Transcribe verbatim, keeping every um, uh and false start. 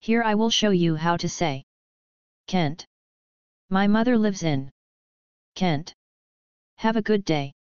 Here I will show you how to say. Kent. My mother lives in Kent. Have a good day.